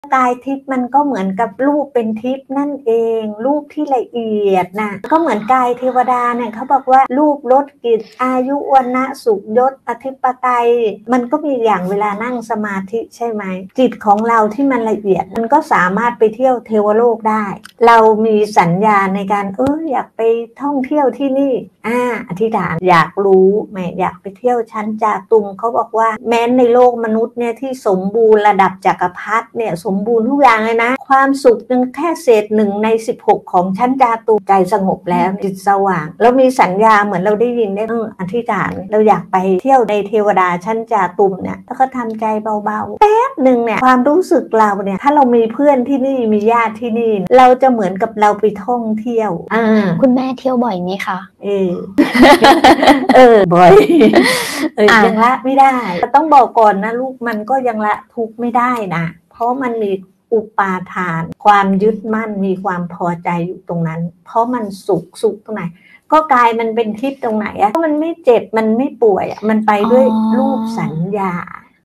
กายทิพย์มันก็เหมือนกับรูปเป็นทิพย์นั่นเองรูปที่ละเอียดนะก็เหมือนกายเทวดาเนี่ยเขาบอกว่ารูปรสกลิ่นอายุวันนะสุขยศอธิปไตยมันก็มีอย่างเวลานั่งสมาธิใช่ไหมจิตของเราที่มันละเอียดมันก็สามารถไปเที่ยวเทวโลกได้เรามีสัญญาในการอยากไปท่องเที่ยวที่นี่อธิษฐานอยากรู้ไหมอยากไปเที่ยวชั้นจาตุมเขาบอกว่าแม้ในโลกมนุษย์เนี่ยที่สมบูรณ์ระดับจักรพรรดิเนี่ยสมบูรณ์ทุกอย่างเลยนะความสุขนึงแค่เศษ1 ใน 16ของชั้นจาตุมใจสงบแล้วจิตสว่างแล้วมีสัญญาเหมือนเราได้ยินได้อธิษฐานเราอยากไปเที่ยวในเทวดาชั้นจาตุมเนี่ยแล้วก็ทำใจเบาๆแป๊บนึงเนี่ยความรู้สึกเราเนี่ยถ้าเรามีเพื่อนที่นี่มีญาติที่นี่เราจะเหมือนกับเราไปท่องเที่ยวคุณแม่เที่ยวบ่อยไหมคะบ่อยยังละไม่ได้ต้องบอกก่อนนะลูกมันก็ยังละทุกข์ไม่ได้นะเพราะมันมีอุปาทานความยึดมั่นมีความพอใจอยู่ตรงนั้นเพราะมันสุขตรงไหนก็กายมันเป็นทิพย์ตรงไหนเพราะมันไม่เจ็บมันไม่ป่วยมันไปด้วยรูปสัญญา